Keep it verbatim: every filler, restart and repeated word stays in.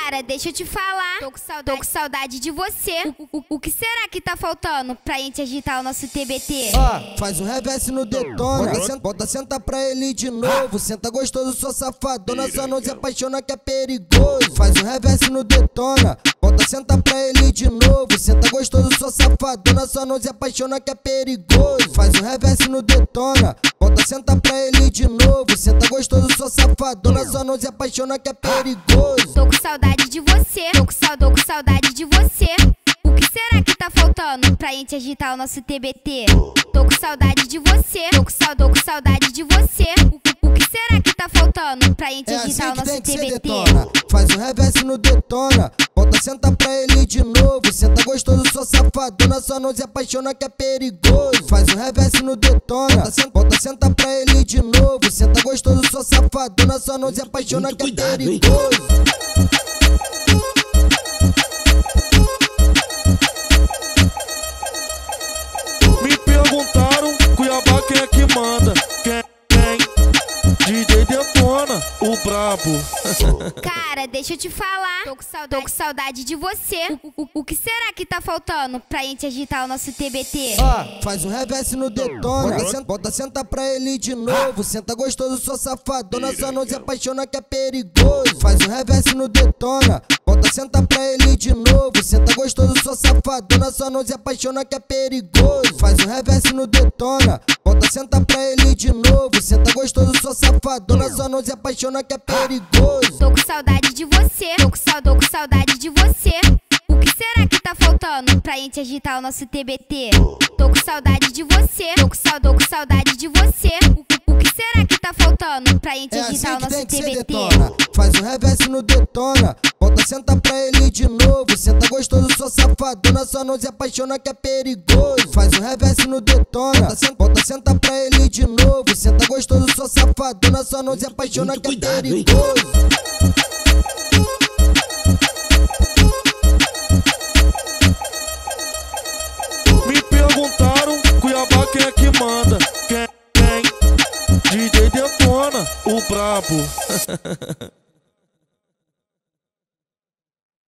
Cara, deixa eu te falar, tô com saudade, tô com saudade de você. O, o, o que será que tá faltando pra gente agitar o nosso T B T? Ó, faz um reverse no detona. Bota, senta, bota senta pra ele de novo. Senta gostoso, sua safadona. Só não se apaixona que é perigoso. Faz um reverse no detona. Bota senta pra ele de novo. Senta gostoso, sua safadona. Só não se apaixona que é perigoso. Faz um reverse no detona. Bota senta pra ele de novo. Senta gostoso, sua safadona. Só não se apaixona que é perigoso. Tô com saudade de você, tô com, sal, tô com saudade de você. O que será que tá faltando pra gente agitar o nosso T B T? Tô com saudade de você, tô com, sal, tô com saudade de você. O, o que será que tá faltando pra gente É agitar assim o nosso que tem que T B T? ser, detona. Faz um reverse no detona. Bota senta pra ele de novo. Senta gostoso, sua safadona. Só não se apaixona que é perigoso. Faz um reverse no detona. Bota senta, bota senta pra ele de novo. Senta gostoso, sua safadona. Só não se apaixona que é perigoso. Me perguntaram, Cuiabá quem é que manda? Quem? Quem? D J Detona, o brabo. Cara, deixa eu te falar, tô com saudade, tô com saudade de você. O, o, o que será que tá faltando pra gente agitar o nosso T B T? Ó, faz um reverse no detona. Bota senta, bota senta pra ele de novo. Senta gostoso, sua safadona. Só não se apaixona que é perigoso. Faz um reverse no detona. Bota senta pra ele de novo. Senta gostoso, sua safadona. Só não se apaixona que é perigoso. Faz um reverse no detona. Bota senta pra ele de novo. Senta gostoso, sua safadona. Só não se apaixona que é perigoso. Tô com saudade de você, tô com, sal, tô com saudade de você. O que será que tá faltando pra gente agitar o nosso T B T? Tô com saudade de você, tô com, sal, tô com saudade de você. O, o que será que tá faltando pra gente É agitar assim o que nosso tem que ser, T B T? detona. Faz um reverse no detona. Bota senta pra ele de novo. Senta gostoso, sua safadona. Só não se apaixona que é perigoso. Faz um reverse no detona. Bota senta, bota senta pra ele de novo. Senta gostoso, sua safadona. Só não se apaixona que é perigoso. Me perguntaram, Cuiabá quem é que manda? Quem? Quem? D J Detona, o brabo.